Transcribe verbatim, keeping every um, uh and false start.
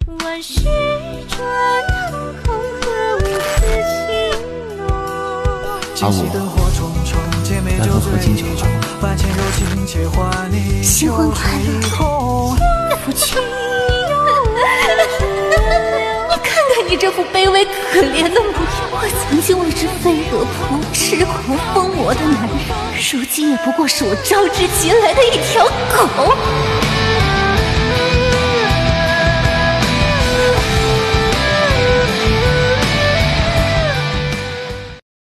万事转空何无此情浓。 而我该喝喝金酒了。 新婚快乐，夫君。你看看你这副卑微可怜的模样，我曾经为之飞蛾扑痴狂疯魔的男人，如今也不过是我招之即来的一条狗。